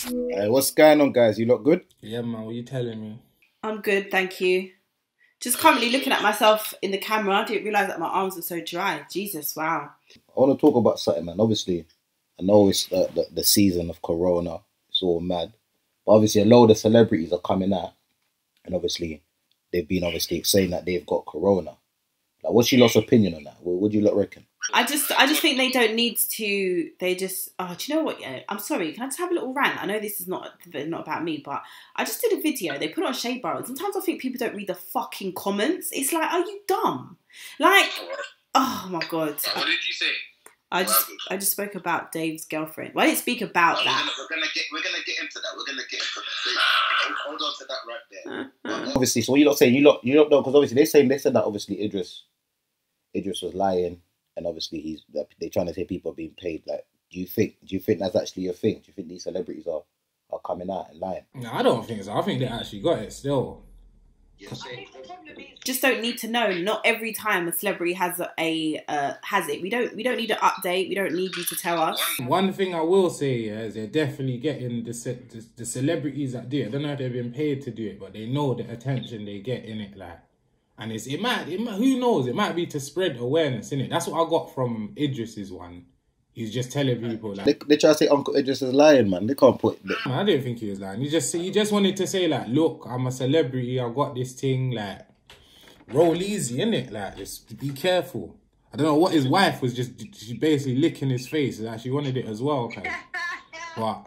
What's going on, guys? You look good? Yeah, man, what you telling me? I'm good, thank you. Just currently looking at myself in the camera. I didn't realise that my arms were so dry. Jesus, wow. I want to talk about something, man. Obviously, I know it's the season of Corona. It's all mad. But obviously, a lot of the celebrities are coming out. And obviously, they've been obviously saying that they've got Corona. Like, what's your lot's opinion on that? What do you lot reckon? I just think they don't need to. They just. Oh, do you know what? Yeah, I'm sorry. Can I just have a little rant? I know this is not about me, but I just did a video. They put it on Shade Bar. And sometimes I think people don't read the fucking comments. It's like, are you dumb? Like, oh my god. What did you say? I just spoke about Dave's girlfriend. Well, I didn't speak about that. We're gonna get into that. We're gonna get into that. Hold on to that right there. Obviously, so what you lot saying? You lot know, because obviously they said that obviously Idris was lying, and obviously they're trying to say people are being paid. Like, do you think that's actually a thing? Do you think these celebrities are coming out and lying? No, I don't think so. I think they actually got it still. Just don't need to know. Not every time a celebrity has has it. We don't need an update. We don't need you to tell us. One thing I will say is they're definitely getting the celebrities that do it. I don't know if they've been paid to do it, but they know the attention they get in it. Like, and it might who knows? It might be to spread awareness in it. That's what I got from Idris's one. He's just telling people like They try to say Uncle Idris is lying, man. They can't put. I didn't think he was lying. He just wanted to say like, look, I'm a celebrity. I got this thing. Like, roll easy, innit? Like, just be careful. I don't know what his wife was she basically licking his face. Like, she wanted it as well, cause, but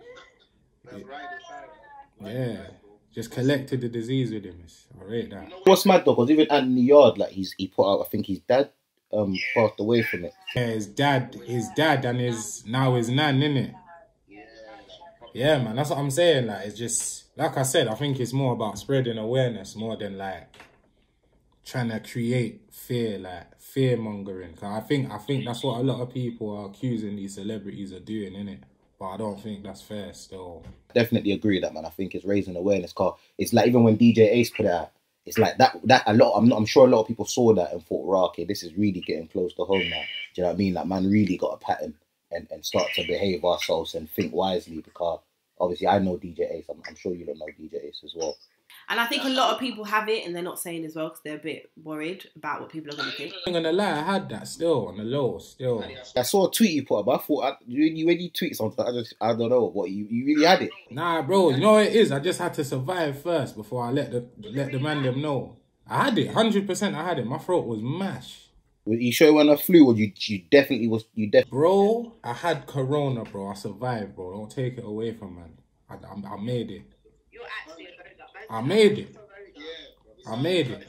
yeah, just collected the disease with him. I rate that. What's mad though? Because even Anthony Yard, like he put out, I think his dad passed away from it. Yeah, his dad, and his nan, innit? Yeah, man, that's what I'm saying. Like, it's just like I said. I think it's more about spreading awareness more than like trying to create fear, like fear mongering. Cause I think that's what a lot of people are accusing these celebrities of doing, innit? But I don't think that's fair. Still, Definitely agree with that, man. I think it's raising awareness. Cause it's like even when DJ Ace put it out, it's like that a lot. I'm sure a lot of people saw that and thought, "Right, okay, this is really getting close to home now." Do you know what I mean? Like, man, really got a pattern and start to behave ourselves and think wisely. Because obviously, I know DJ Ace. I'm sure you don't know DJ Ace as well. And I think a lot of people have it and they're not saying as well because they're a bit worried about what people are going to think. I'm gonna lie, I had that still on the low. Still, I saw a tweet you put up. I thought when you tweet something, I don't know what you really had it. Nah, bro, you know what it is? I just had to survive first before I let the man them know. I had it, 100%. I had it. My throat was mash. Were you sure when I flew, or you definitely was? Bro, I had Corona, bro. I survived, bro. Don't take it away from man. I made it. I made it. I made it.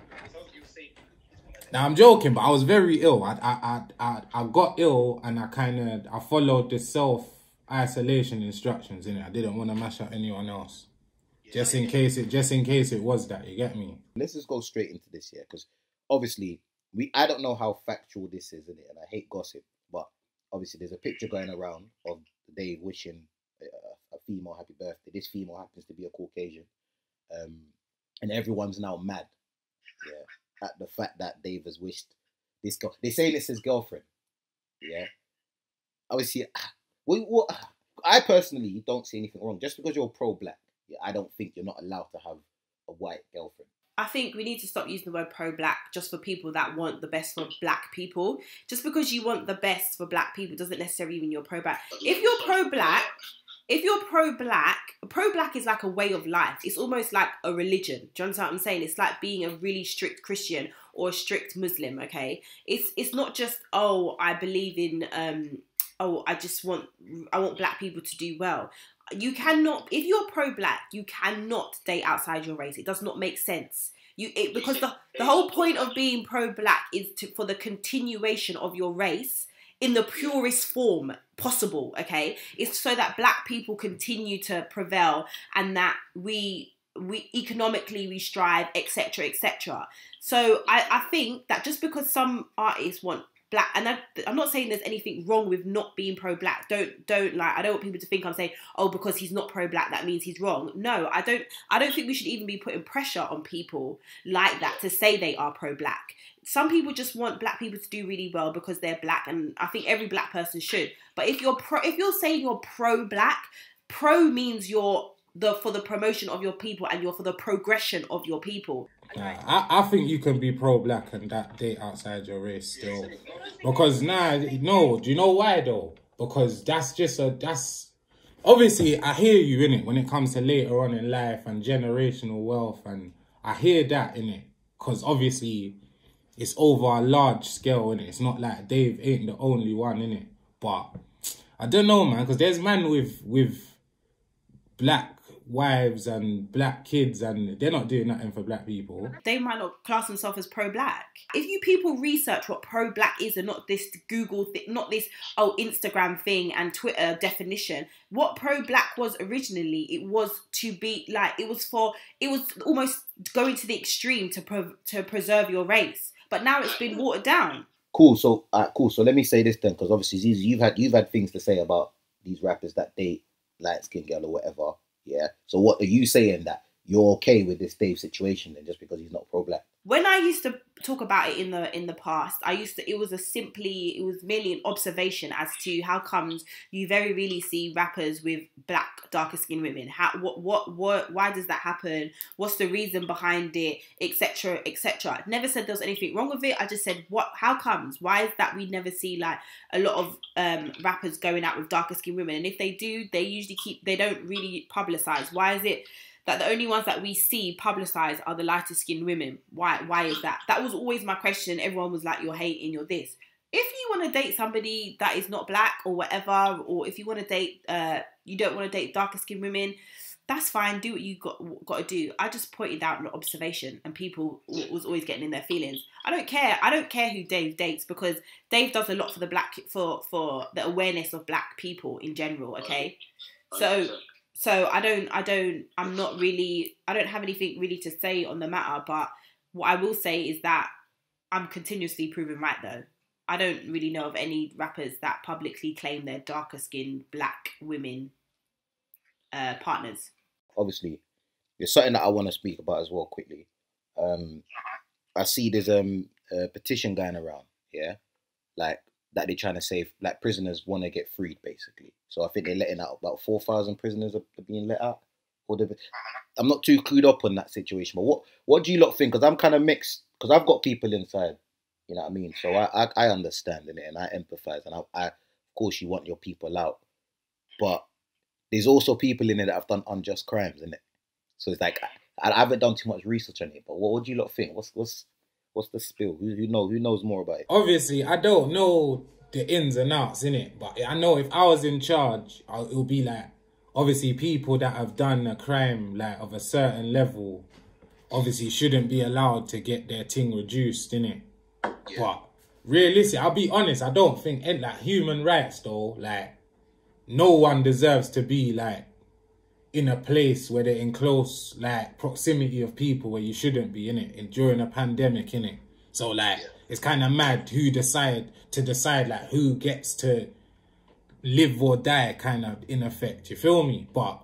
Now I'm joking, but I was very ill. I got ill and I followed the self-isolation instructions in it. I didn't want to mash up anyone else. Just in case it was that, you get me? Let's just go straight into this here, because obviously I don't know how factual this is, innit? And I hate gossip, but obviously there's a picture going around of Dave wishing a female happy birthday. This female happens to be a Caucasian. And everyone's now mad, yeah, at the fact that Dave has wished this girl. They're saying it's his girlfriend, yeah. Obviously, what I personally don't see anything wrong. Just because you're pro-black, yeah, I don't think you're not allowed to have a white girlfriend. I think we need to stop using the word pro-black just for people that want the best for black people. Just because you want the best for black people doesn't necessarily mean you're pro-black. If you're pro-black is like a way of life. It's almost like a religion. Do you understand what I'm saying? It's like being a really strict Christian or a strict Muslim, okay? It's not just, oh, I believe in, I want black people to do well. You cannot, if you're pro-black, you cannot date outside your race. It does not make sense. Because the whole point of being pro-black is for the continuation of your race in the purest form possible, okay? It's so that black people continue to prevail and that we economically we strive, etc., etc. So I think that just because some artists want black, and I'm not saying there's anything wrong with not being pro-black. Don't like, I don't want people to think I'm saying, oh, because he's not pro-black that means he's wrong. No, I don't think we should even be putting pressure on people like that to say they are pro-black. Some people just want black people to do really well because they're black, and I think every black person should. But if you're saying you're pro-black, pro means you're for the promotion of your people and you're for the progression of your people. I think you can be pro-black and that date outside your race still. Because no, do you know why though? Because that's obviously I hear you in it when it comes to later on in life and generational wealth, and I hear that in it. Because obviously it's over a large scale in it. It's not like Dave ain't the only one in it. But I don't know, man, because there's man with black wives and black kids and they're not doing nothing for black people. They might not class themselves as pro-black. If you people research what pro-black is and not this Google thing, not this Instagram thing and Twitter definition, what pro-black was originally, it was to be like, it was almost going to the extreme to preserve your race. But now it's been watered down. Cool. So let me say this then, because obviously Zizi, you've had things to say about these rappers that date light skinned girl or whatever. Yeah. So what are you saying, that you're okay with this Dave situation then, just because he's not pro-black? When I used to talk about it in the past, it was merely an observation as to how comes you very rarely see rappers with black, darker skinned women. Why does that happen? What's the reason behind it, etc., etc. I never said there was anything wrong with it. I just said how comes? Why is that we never see like a lot of rappers going out with darker skinned women, and if they do, they don't really publicize. Why is it that the only ones that we see publicised are the lighter skinned women? Why is that? That was always my question. Everyone was like, you're hating, you're this. If you want to date somebody that is not black or whatever, or if you want to date, you don't want to date darker skinned women, that's fine. Do what you got to do. I just pointed out an observation, and people was always getting in their feelings. I don't care. I don't care who Dave dates, because Dave does a lot for the for the awareness of black people in general. Okay, So I don't have anything really to say on the matter, but what I will say is that I'm continuously proven right though. I don't really know of any rappers that publicly claim they're darker skinned black women partners. Obviously, there's something that I want to speak about as well quickly. I see there's a petition going around, yeah, like that they're trying to say like prisoners want to get freed basically. So I think they're letting out about 4,000 prisoners are being let out. I'm not too clued up on that situation, but what do you lot think? Because I'm kind of mixed, because I've got people inside, you know what I mean? So I understand in it and I empathise, and I of course you want your people out, but there's also people in it that have done unjust crimes in it. So it's like I haven't done too much research on it, but what do you lot think? What's the spill? Who knows more about it? Obviously, I don't know the ins and outs in it, but I know if I was in charge, it would be like, obviously people that have done a crime like of a certain level obviously shouldn't be allowed to get their thing reduced, innit? Yeah. But realistically, I'll be honest, I don't think like human rights though, like no one deserves to be like in a place where they're in close like proximity of people where you shouldn't be, innit? During a pandemic, innit? So like it's kind of mad who decide like who gets to live or die, kind of, in effect, you feel me? But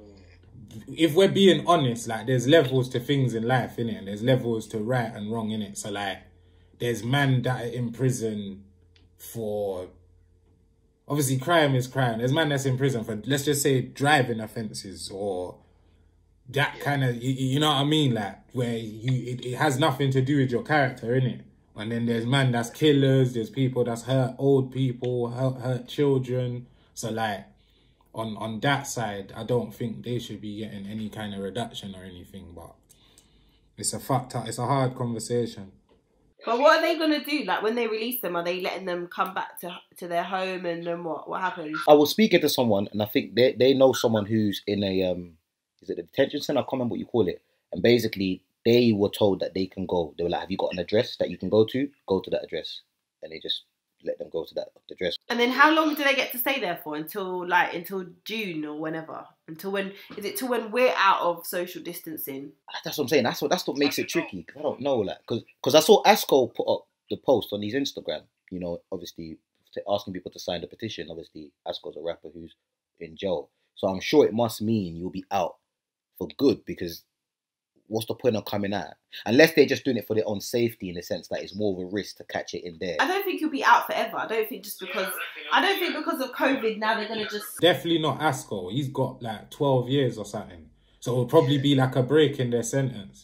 if we're being honest, like there's levels to things in life, innit? And there's levels to right and wrong, innit? So like there's man that are in prison for, obviously crime is crime. There's man that's in prison for, let's just say, driving offences or that kind of, you know what I mean? Like where it has nothing to do with your character, innit? And then there's man that's killers, there's people that's hurt old people, hurt children. So like on that side, I don't think they should be getting any kind of reduction or anything, but it's a hard conversation. But what are they gonna do? Like when they release them, are they letting them come back to their home, and then what happens? I was speaking to someone, and I think they know someone who's in a is it the detention center? I can't remember what you call it. And basically they were told that they can go. They were like, have you got an address that you can go to? Go to that address. And they just let them go to that address. And then how long do they get to stay there for? Until June or whenever? Till when we're out of social distancing? That's what I'm saying. That's what makes it tricky. Cause I don't know, like, because I saw Asko put up the post on his Instagram. You know, obviously asking people to sign the petition. Obviously, Asko's a rapper who's in jail, so I'm sure it must mean you'll be out for good, because what's the point of coming out? Unless they're just doing it for their own safety, in the sense that it's more of a risk to catch it in there. I don't think you'll be out forever. I don't think because of COVID now they're gonna just. Definitely not Asco. He's got like 12 years or something. So it'll probably be like a break in their sentence.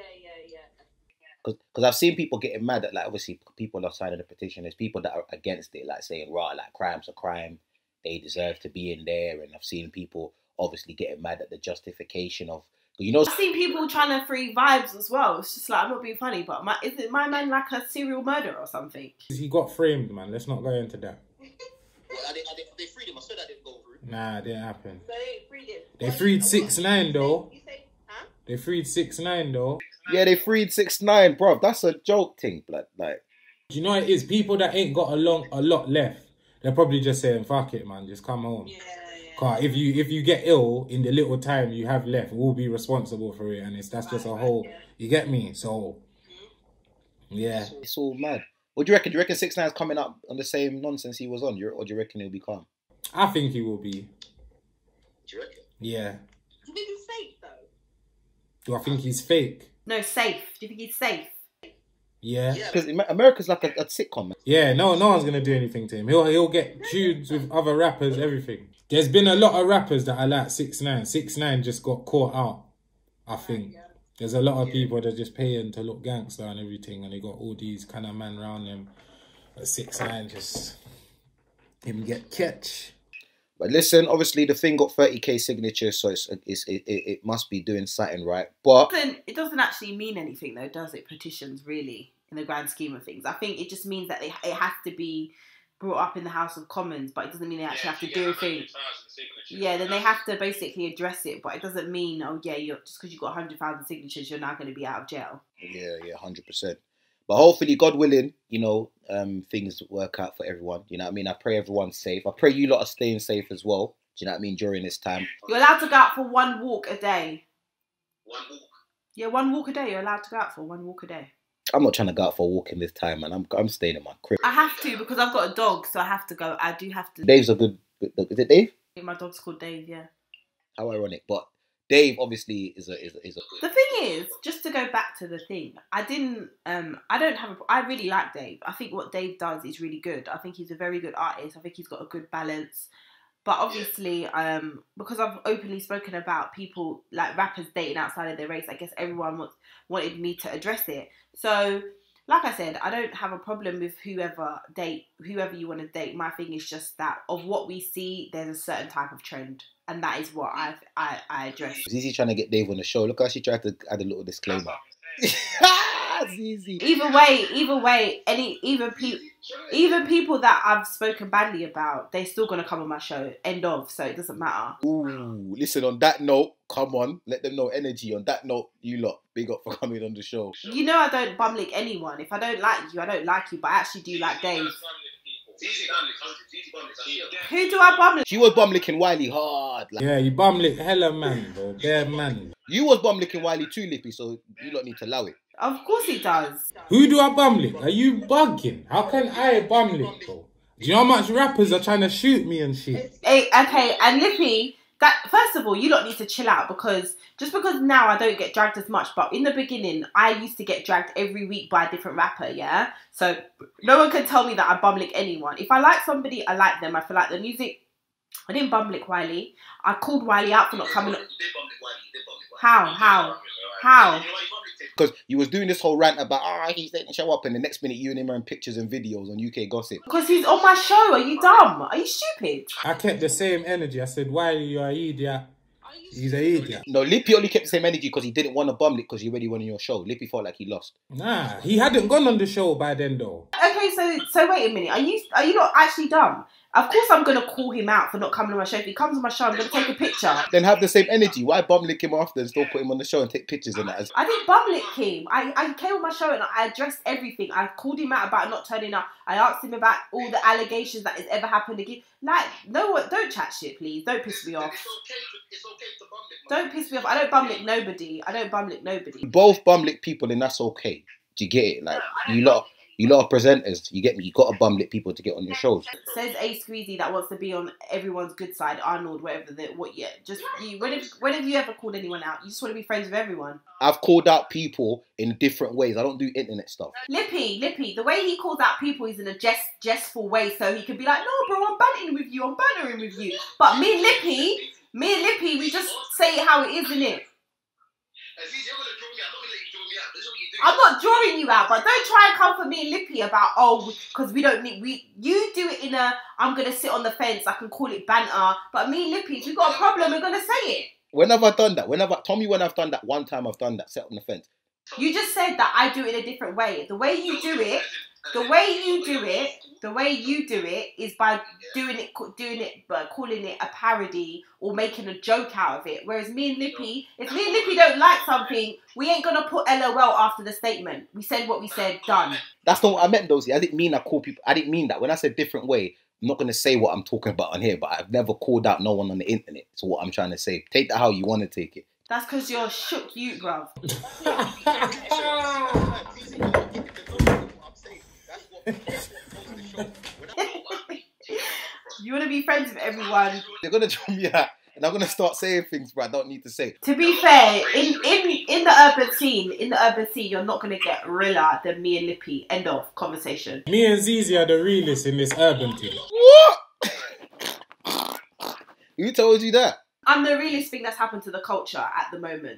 Because I've seen people getting mad at, like, obviously people are signing the petition. There's people that are against it, like saying, right, like crime's a crime, they deserve to be in there. And I've seen people obviously getting mad at the justification of, you know, I've seen people trying to free Vibes as well. It's just like, I'm not being funny, but isn't my man like a serial murderer or something? He got framed, man. Let's not go into that. They freed him. I said that didn't go through. Nah, it didn't happen. So they freed him. They freed 6ix9ine though. You say, huh? They freed 6ix9ine though. yeah, they freed 6ix9ine, bro. That's a joke thing, blood. Like, Do you know what it is? People that ain't got a lot left, they're probably just saying, fuck it, man, just come home. Yeah. Cause if you get ill in the little time you have left, we'll be responsible for it, and that's just a whole. You get me? So, yeah. it's all mad. What do you reckon? Do you reckon 6ix9ine's coming up on the same nonsense he was on? Or do you reckon he'll be calm? I think he will be. Do you reckon? Yeah. Do you think he's safe though? Do I think he's fake? No, safe. Do you think he's safe? Yeah. Because America's like a sitcom, man. Yeah, no one's gonna do anything to him. He'll get tunes with other rappers, everything. There's been a lot of rappers that are like 6ix9ine. 6ix9ine just got caught out, I think. There's a lot of people that just paying to look gangster and everything, and they got all these kind of man around them. But 6ix9ine just him get catch. But listen, obviously the thing got 30k signatures, so it must be doing something right. But It doesn't actually mean anything though, does it? Petitions, really, in the grand scheme of things. I think it just means that it has to be brought up in the House of Commons, but it doesn't mean they actually have to do a thing. Yeah, then they have to basically address it, but it doesn't mean, oh yeah, just because you got 100,000 signatures, you're now going to be out of jail. yeah, 100%. But hopefully, God willing, you know, things work out for everyone. You know what I mean? I pray everyone's safe. I pray you lot are staying safe as well. Do you know what I mean? During this time. You're allowed to go out for one walk a day. One walk. Yeah, one walk a day. You're allowed to go out for one walk a day. I'm not trying to go out for a walk in this time, man. I'm staying in my crib. I have to because I've got a dog, so I have to go. I do have to. Dave's a good. Is it Dave? My dog's called Dave. Yeah. How ironic, but Dave obviously is a. The thing is, just to go back to the thing, I really like Dave. I think what Dave does is really good. I think he's a very good artist. I think he's got a good balance. But obviously, because I've openly spoken about people, like rappers dating outside of their race, I guess everyone wanted me to address it. So, like I said, I don't have a problem with whoever you want to date. My thing is just that of what we see, there's a certain type of trend. And that is what I address. Zizi trying to get Dave on the show. Look how she tried to add a little disclaimer. Zizi. Either way, even people that I've spoken badly about, they're still gonna come on my show. End of. So it doesn't matter. Ooh, listen. On that note, come on, let them know energy. On that note, you lot, big up for coming on the show. You know I don't bumlick anyone. If I don't like you, I don't like you. But I actually do like Dave. Who do I bum lick? She was bum licking Wiley hard. Like. Yeah, you bum lick hella man, bro. Bare man. You was bum licking Wiley too, Lippy, so you lot need to allow it. Of course he does. Who do I bum lick? Are you bugging? How can I bum lick, bro? Do you know how much rappers are trying to shoot me and shit? Hey, okay, and Lippy, first of all, you lot need to chill out because now I don't get dragged as much, but in the beginning, I used to get dragged every week by a different rapper, yeah? So no one can tell me that I bum lick anyone. If I like somebody, I like them. I feel like the music. I didn't bum lick Wiley. I called Wiley out for not coming. How? Because you was doing this whole rant about, he didn't show up, and the next minute you and him are in pictures and videos on UK Gossip. Because he's on my show. Are you dumb? Are you stupid? I kept the same energy. I said, Wiley, you're an idiot. He's an idiot. No, Lippy only kept the same energy because he didn't want to bum lick because he already won on your show. Lippy felt like he lost. Nah, he hadn't gone on the show by then though. Okay, so wait a minute. Are you not actually dumb? Of course I'm going to call him out for not coming on my show. If he comes on my show, I'm going to take a picture. Then have the same energy. Why bum lick him after and still put him on the show and take pictures and that? I didn't bum lick him. I came on my show and I addressed everything. I called him out about not turning up. I asked him about all the allegations that has ever happened again. Like, no, don't chat shit, please. Don't piss me off. It's okay to bum lick. Don't piss me off. I don't bum lick nobody. Both bum lick people, then that's okay. Do you get it? Like, you lot. You lot are presenters. You get me? You got to bum lit people to get on your shows. Says A Squeezy that wants to be on everyone's good side, Arnold, whatever just you. When have you ever called anyone out? You just want to be friends with everyone. I've called out people in different ways. I don't do internet stuff. Lippy, the way he calls out people is in a jestful way, so he can be like, no, bro, I'm bantering with you, I'm bantering with you. But me and Lippy, we just say it how it is, innit? I'm not drawing you out, but don't try and come for me and Lippy about, because we don't need, you do it in a, I'm going to sit on the fence, I can call it banter, but me and Lippy, if we've got a problem, we're going to say it. When have I done that? Tell me when I've done that. One time I've done that, set on the fence. You just said that I do it in a different way. The way you do it is by doing it, but calling it a parody or making a joke out of it. Whereas me and Lippy, if me and Lippy don't like something, we ain't gonna put LOL after the statement. We said what we said, done. That's not what I meant, though. See, I didn't mean I call people. I didn't mean that. When I said different way, I'm not gonna say what I'm talking about on here. But I've never called out no one on the internet. So what I'm trying to say, take that how you want to take it. That's because you're shook, you, bruv. You want to be friends with everyone. They're gonna throw me out, and I'm gonna start saying things, but I don't need to say. To be fair, in the urban scene, you're not gonna get realer than me and Lippy. End of conversation. Me and Zizi are the realists in this urban team. What? Who told you that? I'm the realest thing that's happened to the culture at the moment.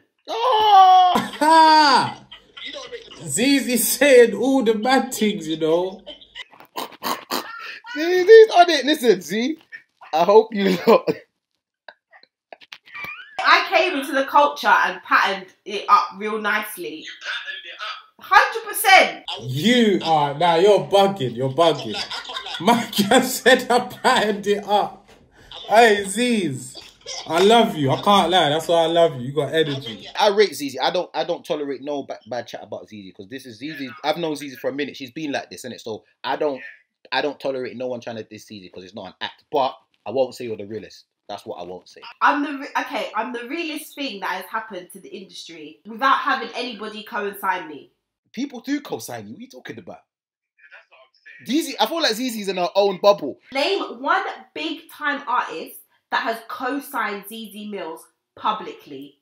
Oh! Zizi saying all the bad things, you know. Zizi's on it. Listen, Z. I hope you know. I came into the culture and patterned it up real nicely. 100%. You are now. You're bugging. My guy said I patterned it up. Hey, Ziz. I love you. I can't lie. That's why I love you. You got energy. I rate Zizi. I don't tolerate no bad chat about Zizi because this is Zizi. I've known Zizi for a minute. She's been like this, innit? So I don't tolerate no one trying to diss Zizi because it's not an act. But I won't say you're the realist. That's what I won't say. I'm the realest thing that has happened to the industry without having anybody co-sign me. People do co-sign you. What are you talking about? Zizi, I feel like Zizi's in her own bubble. Name one big time artist that has co-signed ZZ Mills publicly.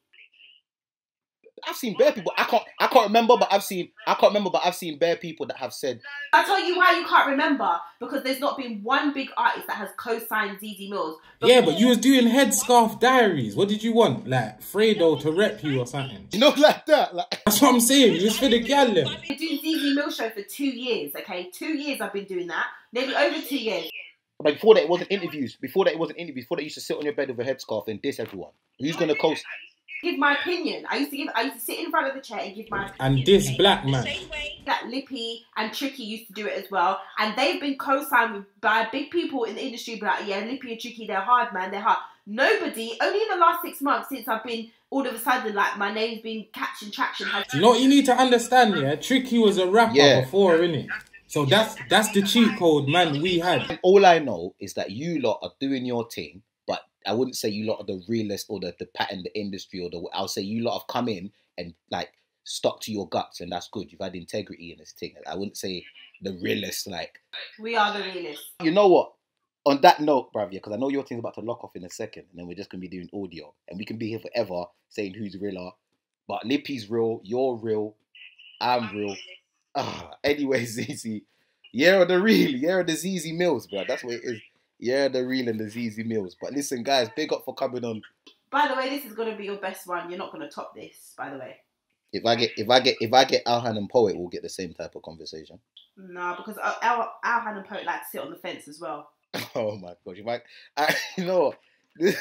I've seen bare people. I can't remember, but I've seen bare people that have said. I'll tell you why you can't remember, because there's not been one big artist that has co-signed ZZ Mills. Yeah, but you was doing Headscarf Diaries. What did you want? Like Fredo to rep you or something? You know, like that. Like that's what I'm saying. You was for the gal. I've been doing ZZ Mills show for 2 years. Okay, 2 years I've been doing that. Nearly over 2 years. Like before that, it wasn't interviews. Before that, you used to sit on your bed with a headscarf and diss everyone. Who's gonna coast? Give my opinion. I used to sit in front of the chair and give my opinion. And this black man. That Lippy and Tricky used to do it as well, and they've been co-signed by big people in the industry. But like, yeah, Lippy and Tricky, they're hard, man. They're hard. Nobody. Only in the last 6 months since I've been all of a sudden like my name's been catching traction. You know what you need to understand? Yeah, Tricky was a rapper before, innit? So that's the cheat code, man, we had. All I know is that you lot are doing your thing, but I wouldn't say you lot are the realest or the pattern the industry or I'll say you lot have come in and like stuck to your guts, and that's good. You've had integrity in this thing. I wouldn't say the realest, like. We are the realest. You know what? On that note, bruv, yeah, because I know your thing's about to lock off in a second, and then we're just going to be doing audio, and we can be here forever saying who's realer. But Lippy's real, you're real, I'm real. Anyway, Zizi, yeah, the real, yeah, the ZZ Mills, bro. That's what it is. Yeah, the real and the ZZ Mills. But listen, guys, big up for coming on. By the way, this is gonna be your best one. You're not gonna top this. By the way. If I get Alhan and Poet, we'll get the same type of conversation. No, because Alhan and Poet like to sit on the fence as well. Oh my gosh, you know what?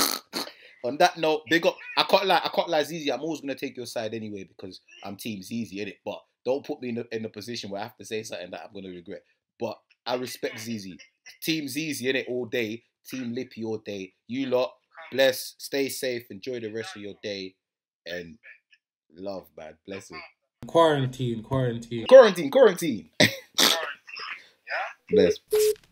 On that note, big up. I can't lie, Zizi. I'm always gonna take your side anyway because I'm Team Zizi, innit? But don't put me in a position where I have to say something that I'm gonna regret. But I respect Zizi. Team Zizi, innit? All day. Team Lippy all day. You lot, bless, stay safe, enjoy the rest of your day, and love, man. Blessing. Quarantine. Quarantine. Yeah? Bless.